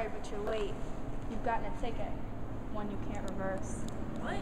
sorry, but you're late. You've gotten a ticket. One you can't reverse. What?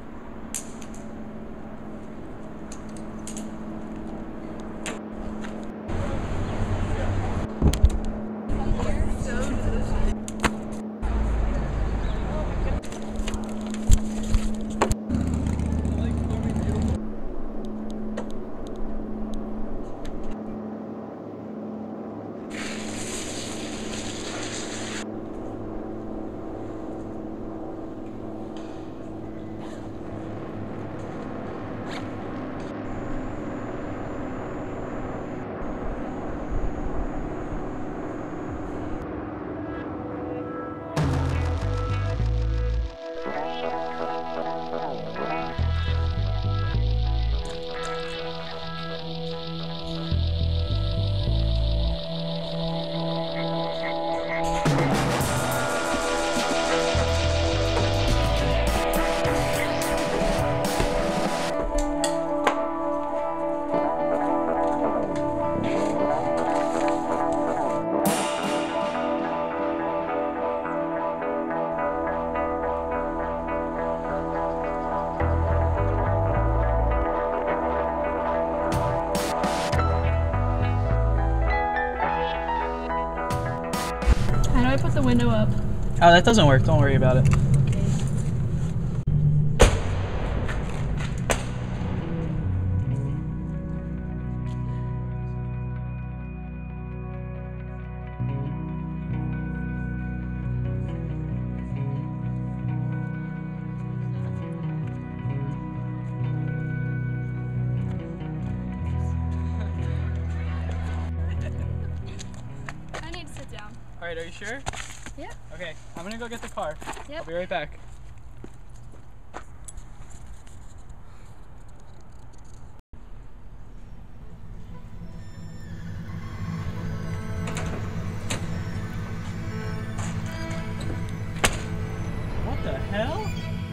How do I put the window up? Oh, that doesn't work. Don't worry about it. I need to sit down. All right, are you sure? Yep. Okay, I'm gonna go get the car. Yep. I'll be right back. What the hell?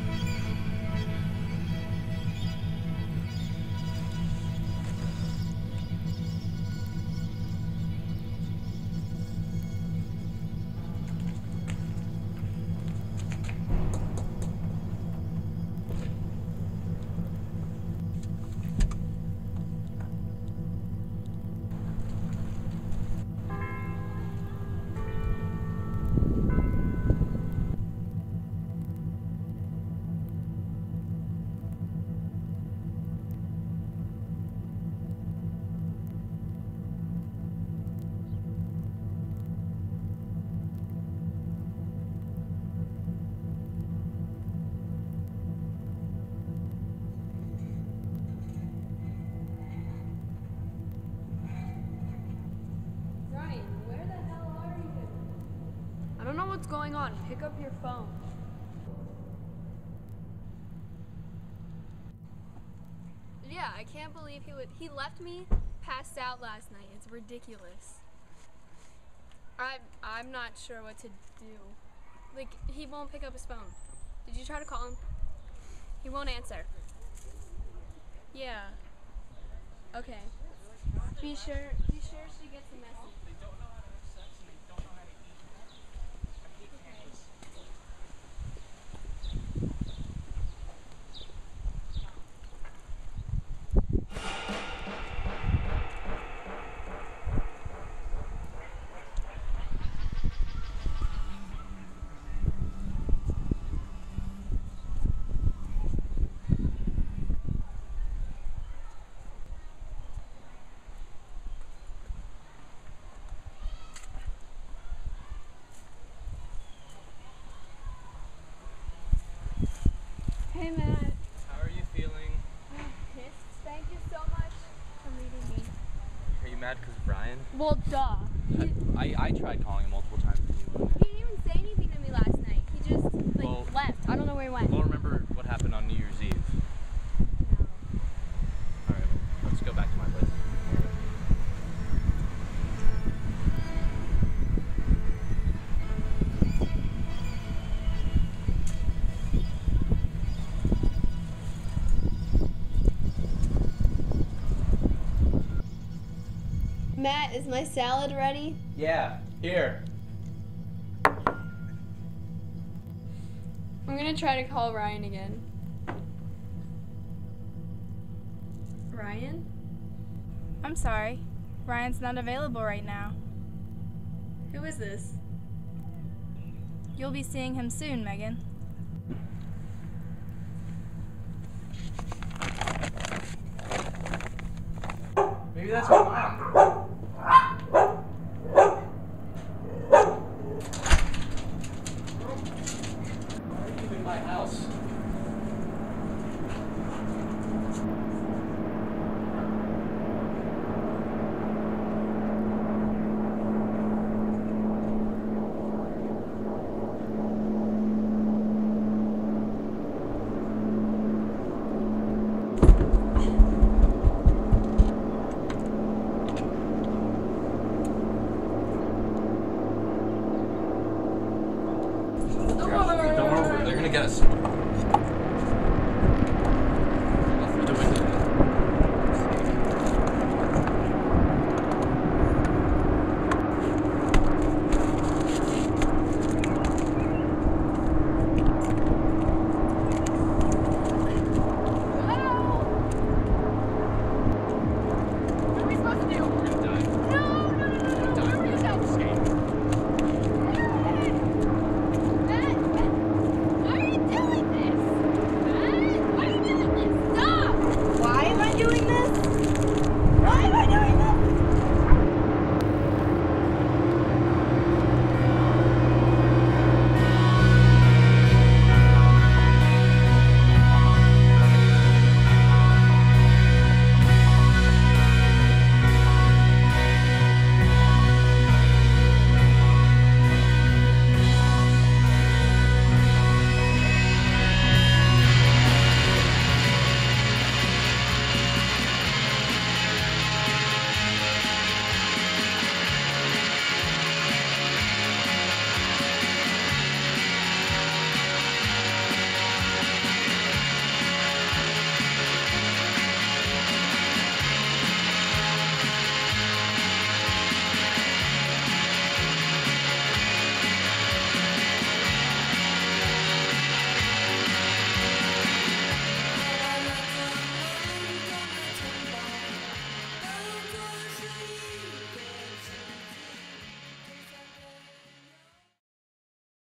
I don't know what's going on. Pick up your phone. Yeah, I can't believe he left me passed out last night. It's ridiculous. I'm not sure what to do. Like, he won't pick up his phone. Did you try to call him? He won't answer. Yeah. Okay. Be sure she gets the message. They don't know how to have sex and they don't know how to eat. I hate campus. Hey, Matt. How are you feeling? Pissed. Thank you so much for meeting me. Are you mad because of Brian? Well, duh. I tried calling him multiple times. He didn't even say anything to me last night. He just, left. I don't know where he went. Well, remember what happened on New Year's Eve? No. Alright, let's go back to my place. Matt, is my salad ready? Yeah, here. I'm gonna try to call Ryan again. Ryan? I'm sorry. Ryan's not available right now. Who is this? You'll be seeing him soon, Megan. Maybe that's my mom. Why are you in my house?